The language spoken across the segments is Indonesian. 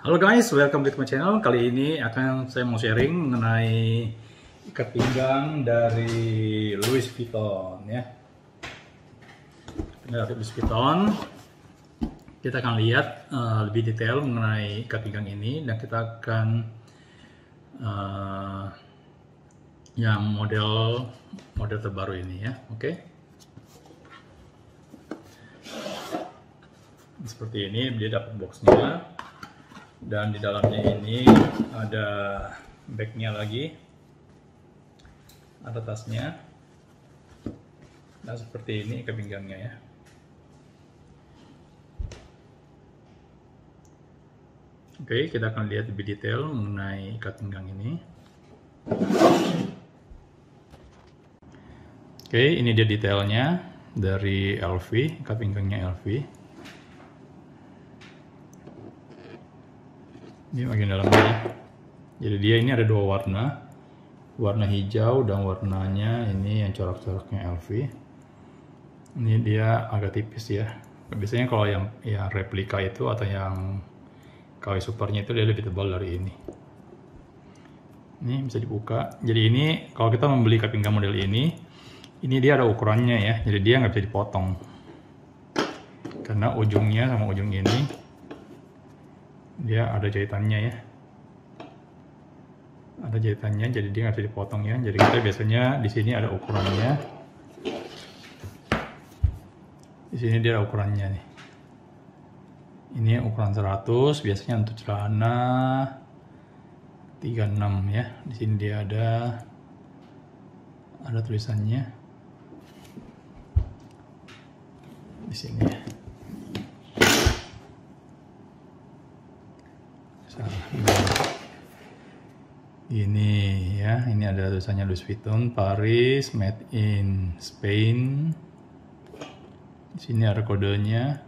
Halo guys, welcome back to my channel. Kali ini saya mau sharing mengenai ikat pinggang dari Louis Vuitton ya. Dari Louis Vuitton. Kita akan lihat lebih detail mengenai ikat pinggang ini dan kita akan yang model terbaru ini ya. Oke. Seperti ini dia dapat boxnya. Dan di dalamnya ini ada bagnya lagi, ada tasnya, dan seperti ini ikat pinggangnya ya. Oke, kita akan lihat lebih detail mengenai ikat pinggang ini. Oke, ini dia detailnya dari LV, ikat pinggangnya LV. Ini bagian dalamnya. Jadi dia ini ada dua warna hijau dan warnanya ini yang corak-coraknya LV. Ini dia agak tipis ya. Biasanya kalau yang replika itu atau yang KW supernya itu dia lebih tebal dari ini. Ini bisa dibuka. Jadi ini kalau kita membeli ikat pinggang model ini dia ada ukurannya ya. Jadi dia nggak bisa dipotong. Karena ujungnya sama ujung ini dia ada jahitannya ya, ada jahitannya, jadi dia nggak bisa dipotong ya. Jadi kita biasanya di sini ada ukurannya, di sini dia ada ukurannya nih. Ini ukuran 100, biasanya untuk celana 36 ya. Di sini dia ada tulisannya di sini ya. Ini ya, ini ada tulisannya Louis Vuitton Paris made in Spain. Di sini ada kodenya.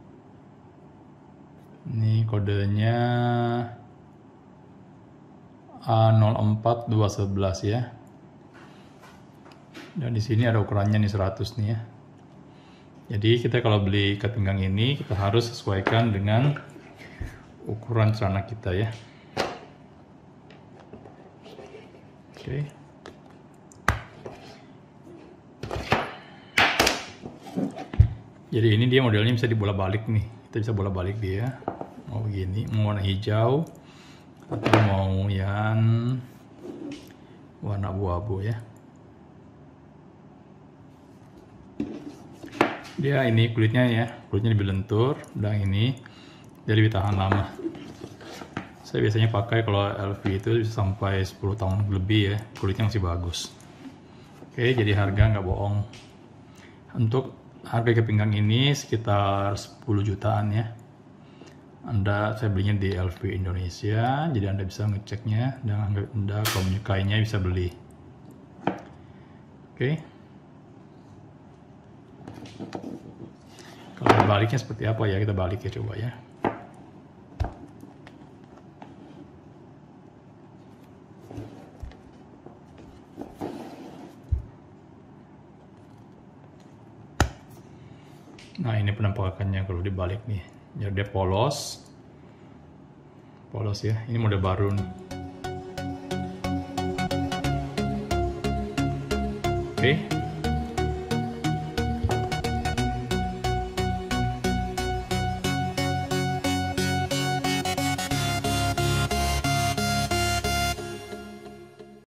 Ini kodenya A04211 ya. Dan di sini ada ukurannya nih 100 nih ya. Jadi kita kalau beli ikat pinggang ini kita harus sesuaikan dengan ukuran celana kita ya. Oke. Jadi ini dia modelnya bisa dibolak-balik nih. Kita bisa bolak-balik dia. Mau begini, mau warna hijau atau mau yang warna abu-abu ya. Dia ini kulitnya lebih lentur dan ini dia lebih tahan lama. Saya biasanya pakai kalau LV itu bisa sampai 10 tahun lebih ya, kulitnya masih bagus. Oke, jadi harga nggak bohong. Untuk harga ikat pinggang ini sekitar 10 jutaan ya. Saya belinya di LV Indonesia, jadi Anda bisa ngeceknya dan Anda kalau menyukainya bisa beli. Oke. Kalau baliknya seperti apa ya, kita balik ya coba ya. Nah, ini penampakannya kalau dibalik nih. Jadi dia polos ya. Ini model baru nih. Oke.